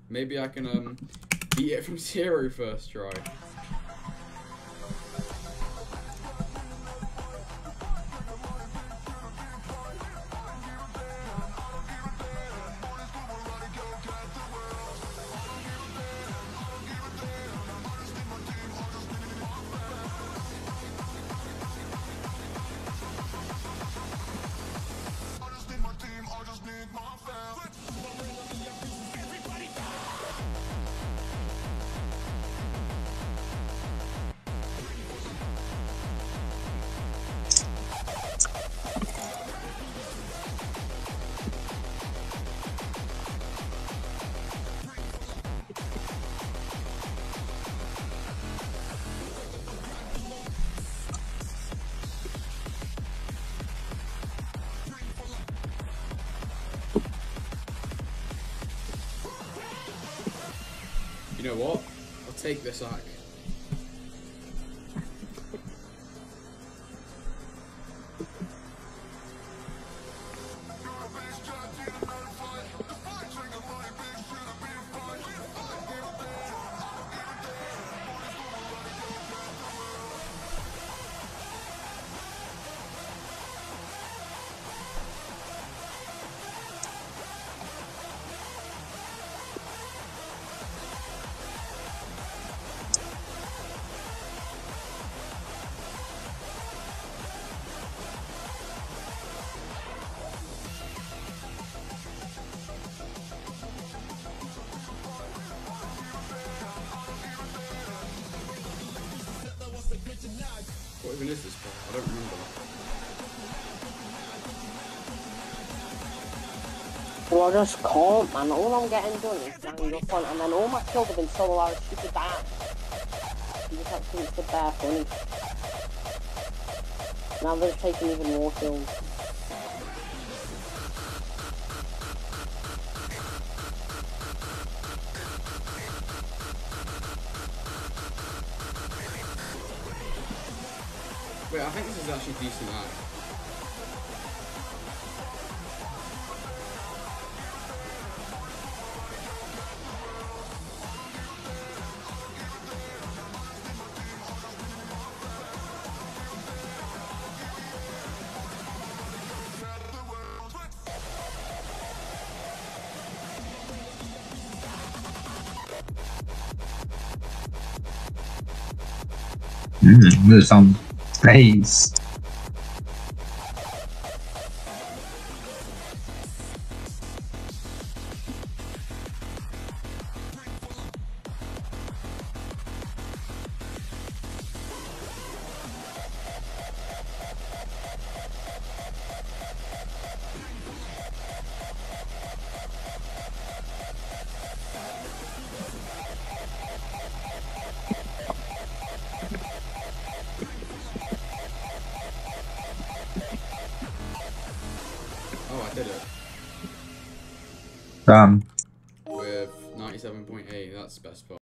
Maybe I can beat it from 0 first try. You know what? I'll take this hack. What even is this part? I don't remember. Well, I just can't, man. All I'm getting done is gang up on, and then all my kills have been solo out of stupid down. You just have to think it's the bare funny. Now they're taking even more kills. Wait, I think this is actually a decent hack. There's some face. Oh, I did it. Done. With 97.8, that's the best part.